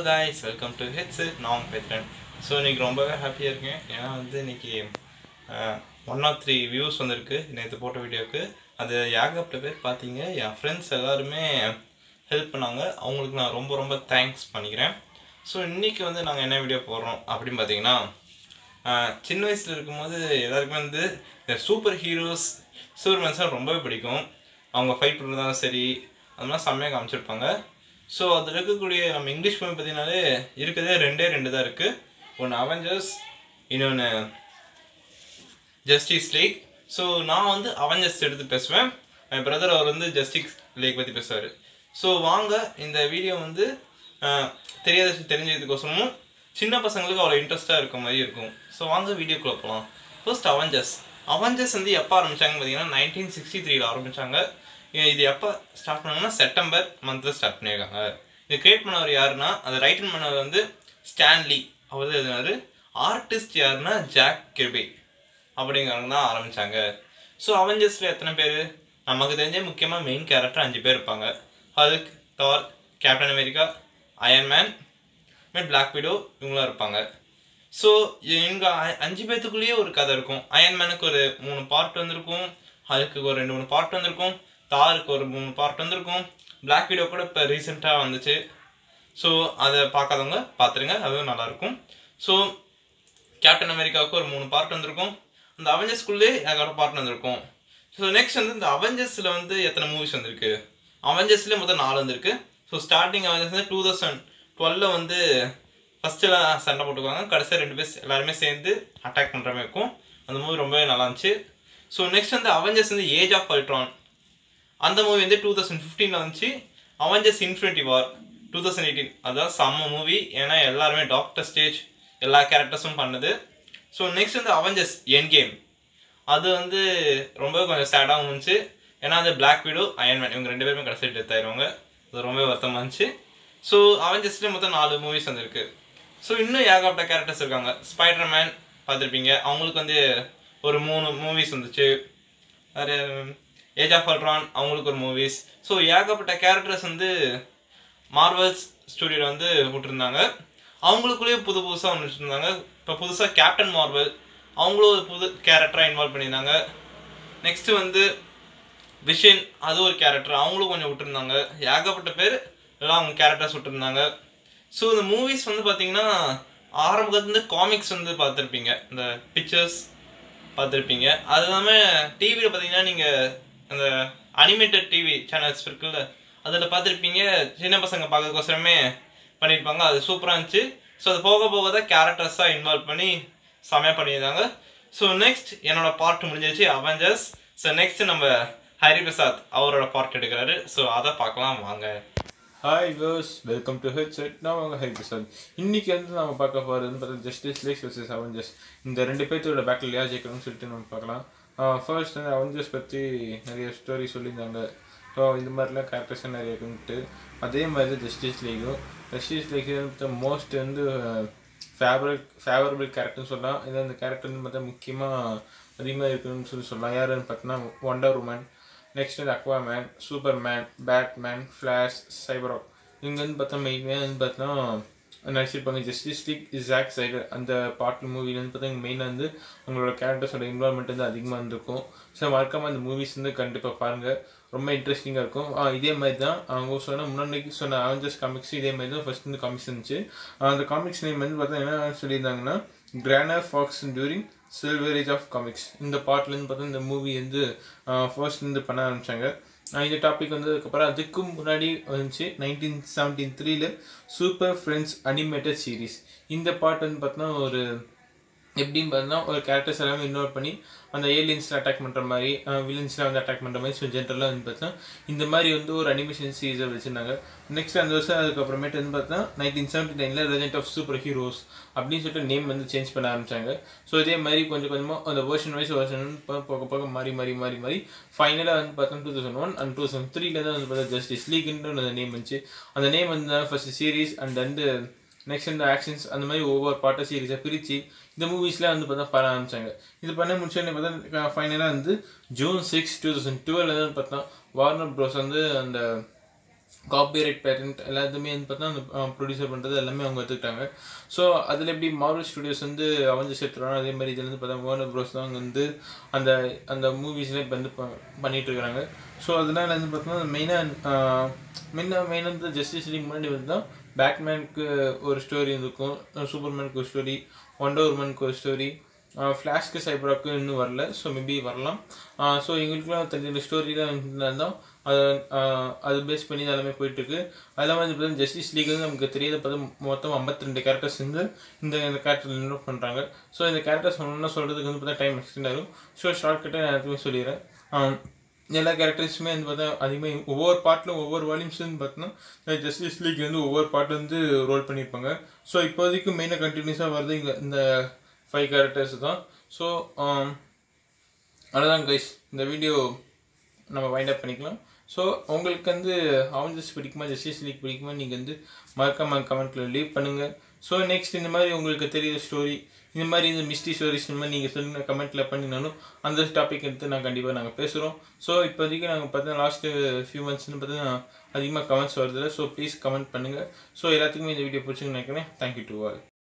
guys, welcome to Headset. நான் பேசுகிறேன். So இன்றைக்கி ரொம்பவே ஹாப்பியாக இருக்கேன். ஏன்னா இன்றைக்கி 103 வியூஸ் வந்திருக்கு நேற்று போட்ட வீடியோவுக்கு. அது ஏகப்பட்ட பேர் பார்த்தீங்க. என் ஃப்ரெண்ட்ஸ் எல்லாருமே ஹெல்ப் பண்ணாங்க. அவங்களுக்கு நான் ரொம்ப தேங்க்ஸ் பண்ணிக்கிறேன். ஸோ இன்றைக்கி நாங்கள் என்ன வீடியோ போடுறோம் அப்படின்னு பார்த்தீங்கன்னா, சின்ன வயசில் இருக்கும்போது எல்லாருக்குமே இந்த சூப்பர் ஹீரோஸ் சூப்பர்மேன்ஸ்லாம் ரொம்பவே பிடிக்கும். அவங்க ஃபைட் பண்ணுறதாலும் சரி, அது மாதிரி செம்மையாக காமிச்சிருப்பாங்க. ஸோ அதில் இருக்கக்கூடிய நம்ம இங்கிலீஷ் மூவி பார்த்தீங்கன்னாலே இருக்கிறதே ரெண்டு தான் இருக்குது. ஒன்று அவெஞ்சர்ஸ், இன்னொன்று ஜஸ்டிஸ் லீக். ஸோ நான் அவெஞ்சர்ஸ் எடுத்து பேசுவேன். என் பிரதர் அவர் ஜஸ்டிஸ் லீக் பற்றி பேசுவார். ஸோ வாங்க இந்த வீடியோ தெரிஞ்சதுக்கோசமும் சின்ன பசங்களுக்கு அவ்வளோ இன்ட்ரெஸ்ட்டாக இருக்க மாதிரி இருக்கும். ஸோ வாங்க வீடியோக்குள்ளே போகலாம். ஃபர்ஸ்ட் அவெஞ்சர்ஸ் எப்போ ஆரம்பித்தாங்கன்னு பார்த்தீங்கன்னா 1963 ஆரம்பித்தாங்க. இது எப்போ ஸ்டார்ட் பண்ணாங்கன்னா செப்டம்பர் மந்தில் ஸ்டார்ட் பண்ணியிருக்காங்க. இது கிரியேட் பண்ணவர் யாருன்னா, அதை ரைட்டன் பண்ணவர் ஸ்டான்லி அவர் தான் எழுதினார். ஆர்டிஸ்ட் யாருன்னா ஜாக் கிர்பி அப்படிங்கிறவங்க தான் ஆரம்பித்தாங்க. ஸோ அவெஞ்சர்ஸில் எத்தனை பேர் நமக்கு தெரிஞ்ச முக்கியமாக மெயின் கேரக்டர் 5 பேர் இருப்பாங்க. Hulk, Thor, Captain America, Iron Man, Black Widow இவங்களாம் இருப்பாங்க. ஸோ இவங்க 5 பேர்த்துக்குள்ளேயே ஒரு கதை இருக்கும். அயன்மேனுக்கு ஒரு 3 பார்ட் வந்திருக்கும், ஹல்க்கு ஒரு 2-3 பார்ட் வந்திருக்கும், தாருக்கு ஒரு 3 பார்ட் வந்திருக்கும், பிளாக் விடோ கூட இப்போ ரீசெண்டாக வந்துச்சு. ஸோ அதை பார்க்காதவங்க பார்த்துருங்க, அதுவும் நல்லாயிருக்கும். ஸோ கேப்டன் அமெரிக்காவுக்கு ஒரு 3 பார்ட் வந்திருக்கும். அந்த அவெஞ்சர்ஸ்குள்ளே ஏகப்பட்ட பார்ட் வந்திருக்கும். ஸோ நெக்ஸ்ட் இந்த அவெஞ்சர்ஸில் எத்தனை மூவிஸ் வந்திருக்கு? அவெஞ்சர்ஸ்லேயே மொத்தம் 4 வந்திருக்கு. ஸோ ஸ்டார்டிங் அவெஞ்சர்ஸ் 2012 ஃபஸ்ட்டெல்லாம் சண்டை போட்டுக்குவாங்க. கடைசியாக 2 பேர் எல்லாருமே சேர்ந்து அட்டாக் பண்ணுற மாதிரி இருக்கும். அந்த மூவி ரொம்பவே நல்லா இருந்துச்சு. So next Avengers Age of Ultron, அந்த மூவி 2015 வந்துச்சு. அவெஞ்சர்ஸ் இன்ஃபினிட்டி வார் 2018, அதுதான் செம்ம மூவி. ஏன்னா எல்லாருமே டாக்டர் ஸ்டேஜ் எல்லா கேரக்டர்ஸும் பண்ணுது. So next Avengers Endgame, அது ரொம்ப கொஞ்சம் சேடாகவும் இருந்துச்சு. ஏன்னா பிளாக் விடோ, அயன்மேன் இவங்க 2 பேருமே கடைசி டெத் ஆயிடுவாங்க. அது ரொம்ப வருத்தமாக இருந்துச்சு. ஸோ அவெஞ்சர்ஸ்லேயே மொத்தம் 4 மூவிஸ் வந்திருக்கு. ஸோ இன்னும் ஏகப்பட்ட கேரக்டர்ஸ் இருக்காங்க. ஸ்பைடர்மேன் பார்த்துருப்பீங்க, அவங்களுக்கு ஒரு 3 மூவிஸ் வந்துச்சு. வேறு ஏஜ் ஆஃப் அல்ட்ரான் அவங்களுக்கு ஒரு மூவிஸ். ஸோ ஏகப்பட்ட கேரக்டர்ஸ் மார்வல்ஸ் ஸ்டுடியோவில் விட்டுருந்தாங்க. அவங்களுக்குள்ளேயே புதுசாக வந்துட்டு இருந்தாங்க. இப்போ புதுசாக கேப்டன் மார்வல் அவங்களும் ஒரு புது கேரக்டராக இன்வால்வ் பண்ணியிருந்தாங்க. நெக்ஸ்ட்டு விஷன், அது ஒரு கேரக்டர், அவங்களும் கொஞ்சம் விட்டுருந்தாங்க. ஏகப்பட்ட பேர் எல்லாம் அவங்க கேரக்டர்ஸ் விட்டுருந்தாங்க. ஸோ இந்த மூவிஸ் பார்த்தீங்கன்னா ஆரம்பத்துலேருந்து காமிக்ஸ் பார்த்துருப்பீங்க, இந்த பிக்சர்ஸ் பார்த்துருப்பீங்க. அது இல்லாமல் டிவியில் பார்த்தீங்கன்னா நீங்கள் அந்த அனிமேட்டட் டிவி சேனல்ஸ் இருக்குல்ல, அதில் பார்த்துருப்பீங்க. சின்ன பசங்க பார்க்கறதுக்கோசரமே பண்ணியிருப்பாங்க. அது சூப்பராக இருந்துச்சு. ஸோ அது போக தான் கேரக்டர்ஸாக இன்வால்வ் பண்ணி செமையாக பண்ணியிருந்தாங்க. ஸோ நெக்ஸ்ட் என்னோட பார்ட் முடிஞ்சிருச்சு அவெஞ்சர்ஸ். ஸோ நெக்ஸ்ட் நம்ம ஹரி பிரசாத் அவரோட பார்ட் எடுக்கிறாரு. ஸோ அதை பார்க்கலாம் வாங்க. Hi viewers, welcome to headset. நான் உங்கள் ஹரி பிரசாத். இன்றைக்கி நம்ம பார்க்க போகிறது பார்த்தா ஜஸ்டிஸ் லீக் vs அவெஞ்சர்ஸ். இந்த 2 பேர்த்தோட பேட்டில் யார் ஜெயிக்கணும்னு சொல்லிட்டு நம்ம பார்க்கலாம். ஃபர்ஸ்ட் அவெஞ்சர்ஸ் பற்றி நிறைய ஸ்டோரி சொல்லியிருந்தாங்க. ஸோ இந்த மாதிரிலாம் கேரக்டர்ஸ் நிறைய இருக்குன்ட்டு. அதே மாதிரி தான் ஜஸ்டிஸ் லீக் மோஸ்ட் ஃபேவரபிள் கேரக்டர்னு சொல்லலாம். இது அந்த கேரக்டர்னு பார்த்தா முக்கியமாக அதிகமாக இருக்கணும்னு சொல்லலாம். யாருன்னு பார்த்தோன்னா Wonder Woman, next Aquaman, Superman, Batman, Flash, Cyborg. இங்கே பார்த்தா மெயினாக பார்த்தோன்னா நடிச்சிருப்பாங்க. ஜஸ்டிஸ் லீக் ஜாக் ஸ்னைடர் அந்த பாட்டு மூவிலேருந்து பார்த்தா மெயினாக உங்களோட கேரக்டர்ஸோட இன்வால்மெண்ட் அதிகமாக இருந்திருக்கும். ஸோ மறக்காமல் அந்த மூவிஸ் கண்டிப்பாக பாருங்கள், ரொம்ப இன்ட்ரெஸ்டிங்காக இருக்கும். இதே மாதிரி தான் அவங்க முன்னாடி சொன்ன அவெஞ்சர்ஸ் காமிக்ஸ் இதே மாதிரி தான் ஃபர்ஸ்ட் காமிக்ஸ் இருந்துச்சு. அந்த காமிக்ஸ் நேம் பார்த்தா என்ன சொல்லியிருந்தாங்கன்னா Gardner Fox during silver age of comics. இந்த பாட்டிலேருந்து பார்த்தா இந்த மூவி ஃபர்ஸ்ட் பண்ண ஆரம்பித்தாங்க. இந்த டாபிக் அதுக்கப்புறம் அதுக்கு முன்னாடி வந்துச்சு 1973 சூப்பர் ஃப்ரெண்ட்ஸ் அனிமேட்டட் சீரீஸ். இந்த பாட்டு பார்த்தோன்னா ஒரு எப்படின்னு பார்த்தோன்னா ஒரு கேரக்டர்ஸ் எல்லாமே இன்வால்வ் பண்ணி அந்த ஏலியன்ஸில் அட்டாக் பண்ணுற மாதிரி, வில்லன்ஸ்லாம் அட்டாக் பண்ணுற மாதிரி. ஸோ ஜென்ரலாக பார்த்தா இந்த மாதிரி ஒரு அனிமேஷன் சீரீஸை வச்சுருந்தாங்க. நெக்ஸ்ட் அந்த வருஷம் அதுக்கப்புறமேட்டு பார்த்தா 1979 லெஜெண்ட் ஆஃப் சூப்பர் ஹீரோஸ் அப்படின்னு சொல்லிட்டு நேம் சேஞ்ச் பண்ண ஆரம்பித்தாங்க. ஸோ இதே மாதிரி கொஞ்சம் கொஞ்சமாக அந்த வெர்ஷன் போக மாறி ஃபைனலாக பார்த்தா 2001 அண்ட் 2003 தான் பார்த்தா ஜஸ்டிஸ் லீக்ன்ற அந்த நேம் வந்துச்சு. அந்த name first series and next இந்த ஆக்ஷன்ஸ் அந்த மாதிரி ஒவ்வொரு பாட்டை சீரீஸாக பிரித்து இந்த மூவிஸ்லாம் பார்த்தா பண்ண ஆரம்பித்தாங்க. இது பண்ண முடிச்சோடனே பார்த்தா ஃபைனலாக ஜூன் 6, 2012 பார்த்தா வார்னர் ப்ரோஸ் அந்த காப்பிரைட் பேட்டன்ட் எல்லாத்துமே வந்து பார்த்தா அந்த ப்ரொடியூசர் பண்ணுறது எல்லாமே அவங்க எடுத்துக்கிட்டாங்க. ஸோ அதில் எப்படி மார்வல் ஸ்டுடியோஸ் வந்து அவஞ்சர்ஸ் எடுத்துகிறாங்க, அதே மாதிரி இதில் வந்து பார்த்தா வார்னர் ப்ரோஸ் தான் வந்து அந்த அந்த மூவிஸ்லாம் இப்போ வந்து பண்ணிகிட்டு இருக்கிறாங்க. ஸோ அதனால வந்து பார்த்தோம்னா மெயினாக வந்து ஜஸ்டிஸ் லீக் முன்னாடி வந்து தான் பேட்மேனுக்கு ஒரு ஸ்டோரி இருக்கும், சூப்பர்மேனுக்கு ஒரு ஸ்டோரி, ஒண்டர் உமனுக்கு ஒரு ஸ்டோரி, ஃப்ளாஷ்க்கு சைபராக்கு இன்னும் வரல. ஸோ மேபி வரலாம். ஸோ எங்களுக்குலாம் தெரிஞ்ச ஸ்டோரிலாம் இருந்தால் அது பேஸ் பண்ணி எல்லாமே போயிட்டுருக்கு. அதெல்லாம் வந்து பார்த்தீங்கன்னா ஜஸ்டிஸ் லீக் வந்து நமக்கு தெரியாத பார்த்தா மொத்தம் 52 கேரக்டர்ஸ் வந்து இந்த கேரக்டர் இன்வால்வ் பண்ணுறாங்க. ஸோ இந்த கேரக்டர்ஸ் ஒன்றா சொல்கிறதுக்கு வந்து பார்த்தா டைம் எக்ஸ்டெண்ட் ஆகும். ஸோ ஷார்ட்கட்டாக நான் எல்லாத்துக்குமே சொல்லிடுறேன். எல்லா கேரக்டர்ஸுமே வந்து பார்த்தா அதிகமாக ஒவ்வொரு பார்ட்டிலும் ஒவ்வொரு வால்யூம்ஸ் வந்து பார்த்தோன்னா ஜஸ்டிஸ் லீக் வந்து ஒவ்வொரு பார்ட் வந்து ரோல் பண்ணியிருப்பாங்க. ஸோ இப்போதைக்கு மெயினாக கண்டினியூஸாக வருது இங்கே இந்த 5 கேரக்டர்ஸ் தான். ஸோ அவ்வளோதான் கைஸ், இந்த வீடியோ நம்ம வைண்ட் அப் பண்ணிக்கலாம். ஸோ உங்களுக்கு வந்து அவெஞ்சர்ஸ் பிடிக்குமா ஜஸ்டிஸ் லீக் பிடிக்குமா நீங்கள் வந்து மறக்காம கமெண்ட்டில் லீவ் பண்ணுங்கள். ஸோ நெக்ஸ்ட் இந்த மாதிரி உங்களுக்கு தெரியுற ஸ்டோரி, இந்த மாதிரி இந்த மிஸ்ட்ரி ஸ்டோரிஸ் இந்த மாதிரி நீங்கள் சொல்லுங்க கமெண்ட்டில் பண்ணினாலும் அந்த டாபிக் எடுத்து கண்டிப்பாக நாங்கள் பேசுகிறோம். ஸோ இப்போதைக்கு நாங்கள் பார்த்தீங்கன்னா லாஸ்ட்டு ஃபியூ மந்த்ஸ்னு பார்த்தீங்கன்னா அதிகமாக கமெண்ட்ஸ் வருதில்ல. ஸோ ப்ளீஸ் கமெண்ட் பண்ணுங்கள். ஸோ எல்லாத்துக்குமே இந்த வீடியோ பிடிச்சிங்கன்னு நினைக்கிறேன். Thank you to all.